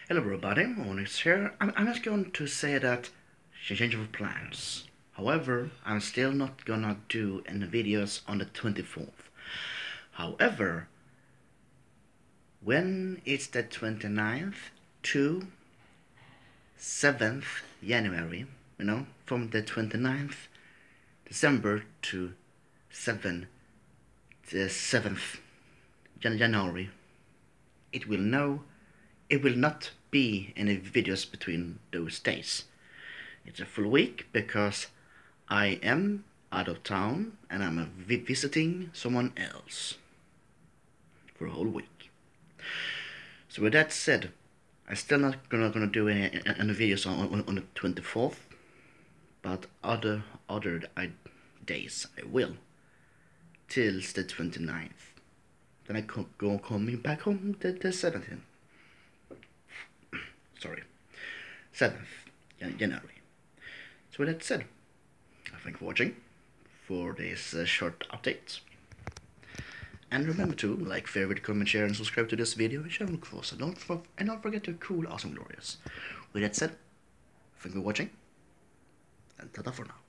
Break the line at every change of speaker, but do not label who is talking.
Hello everybody, Onyx here. I'm just going to say that change of plans. However, I'm still not gonna do any videos on the 24th. However, when it's the 29th to 7th January, from the 29th December to the 7th January, it will not be any videos between those days. It's a full week because I am out of town and I'm visiting someone else for a whole week. So with that said, I'm still not gonna do any videos on the 24th, but other days I will till the 29th. Then I coming back home the 17th. Sorry, 7th January. So with that said, I thank you for watching for this short update. And remember to like, favorite, comment, share, and subscribe to this video and share on course. And don't forget to cool, awesome, glorious. With that said, thank you for watching, and ta-ta for now.